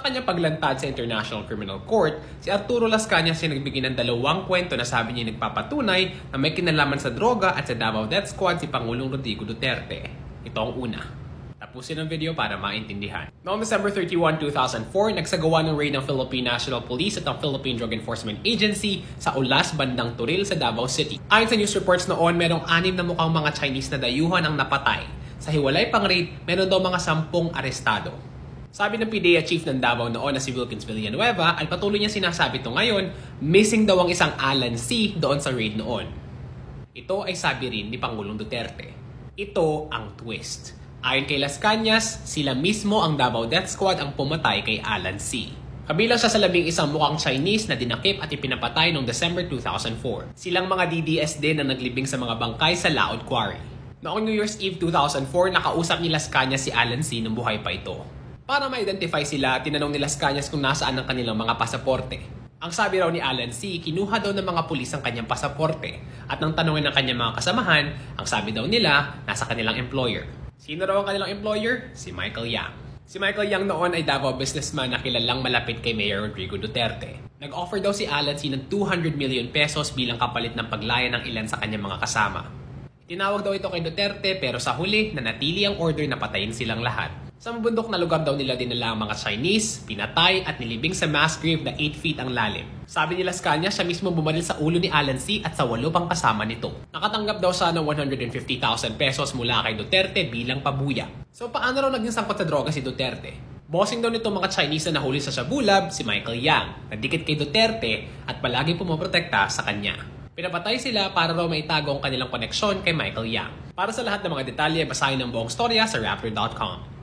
Sa kanyang paglantad sa International Criminal Court, si Arturo Lascañas ay nagbigay ng dalawang kwento na sabi niya nagpapatunay na may kinalaman sa droga at sa Davao Death Squad si Pangulong Rodrigo Duterte. Ito ang una. Tapusin ang video para maintindihan. Noong December 31, 2004, nagsagawa ng raid ng Philippine National Police at ang Philippine Drug Enforcement Agency sa Ulas, bandang Turil sa Davao City. Ayon sa news reports noon, merong 6 na mukhang mga Chinese na dayuhan ang napatay. Sa hiwalay pang raid, meron daw mga 10 arestado. Sabi ng PDEA chief ng Davao noon na si Wilkins Villanueva ay patuloy niya sinasabi ito ngayon, missing daw ang isang Alan C. doon sa raid noon. Ito ay sabi rin ni Pangulong Duterte. Ito ang twist. Ayon kay Lascañas, sila mismo ang Davao Death Squad ang pumatay kay Alan C. Kabilang siya sa 11 mukhang Chinese na dinakip at ipinapatay noong December 2004. Silang mga DDS din na naglibing sa mga bangkay sa Laod Quarry. Noong New Year's Eve 2004, nakausap ni Lascañas si Alan C. nung buhay pa ito. Para ma-identify sila, tinanong ni Lascañas kung nasaan ang kanilang mga pasaporte. Ang sabi raw ni Alan C., kinuha daw ng mga pulis ang kanyang pasaporte. At nang tanongin ng kanyang mga kasamahan, ang sabi daw nila, nasa kanilang employer. Sino raw ang kanilang employer? Si Michael Yang. Si Michael Yang noon ay Davao businessman na kilalang malapit kay Mayor Rodrigo Duterte. Nag-offer daw si Alan C. ng 200 million pesos bilang kapalit ng paglaya ng ilan sa kanyang mga kasama. Tinawag daw ito kay Duterte pero sa huli, nanatili ang order na patayin silang lahat. Sa mabundok na lugar daw nila dinala ang mga Chinese, pinatay at nilibing sa mass grave na 8 feet ang lalim. Sabi ni Lascañas, siya mismo bumaril sa ulo ni Alan C. at sa 8 pang kasama nito. Nakatanggap daw siya ng 150,000 pesos mula kay Duterte bilang pabuya. So paano raw naging sangkot sa droga si Duterte? Bossing daw nito mga Chinese na nahuli sa Shabu Lab, si Michael Yang, nadikit kay Duterte at palagi pumoprotekta sa kanya. Pinapatay sila para raw maitago ang kanilang koneksyon kay Michael Yang. Para sa lahat ng mga detalye, basahin ang buong storya sa Raptor.com.